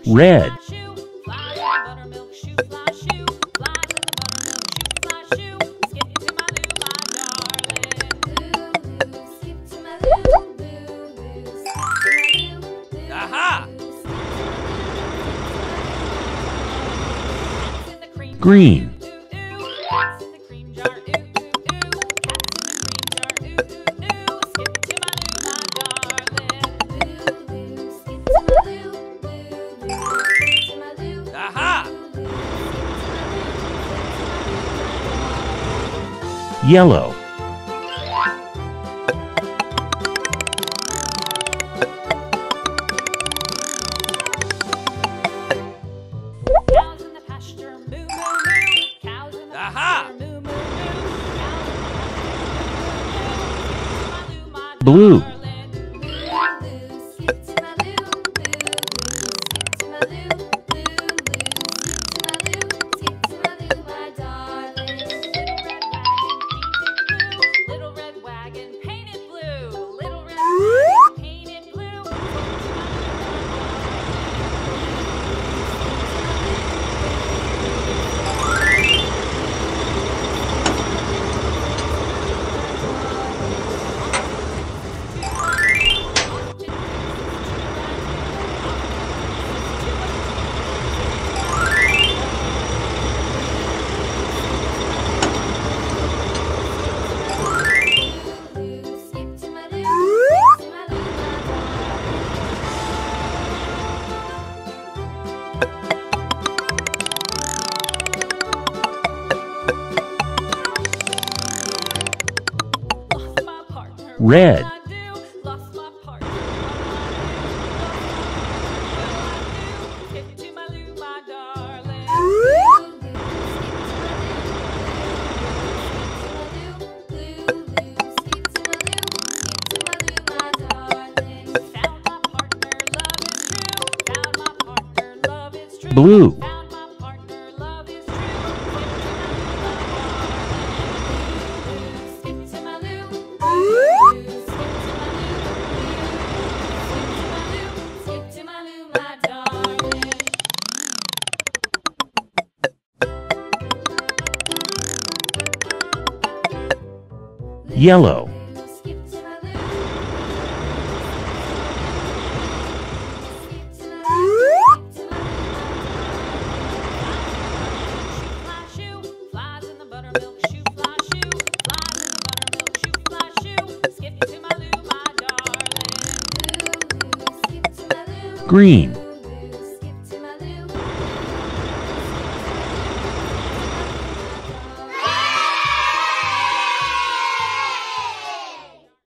Red. Aha! Green. Aha! Yellow. Cows in the pasture, moo, moo, moo. Cows in the Aha! pasture, moo, moo, moo. Cows in the pasture, moo, moo, moo. My Blue. darling. Skip to my loo, skip to my loo, skip to my loo, my darling. Little red wagon painted blue, little red wagon painted blue, little red wagon painted blue. Skip to my loo, my darling. Lost my partner. Red. What will I do? Lost my partner. What will I do? Skip to my loo, my darling. Found my partner, love is true. Found my partner, love is true. Blue. Found my partner, love is true. Skip to my loo, skip to my loo, my darling. Yellow. Skip to my loo. Skip to my loo, skip to my loo. Shoe, fly, shoe. Flies in the buttermilk. Shoe, fly, shoe. Flies in the buttermilk. Shoe, fly, shoe. Skip to my loo, my darling. Skip to my loo. Green.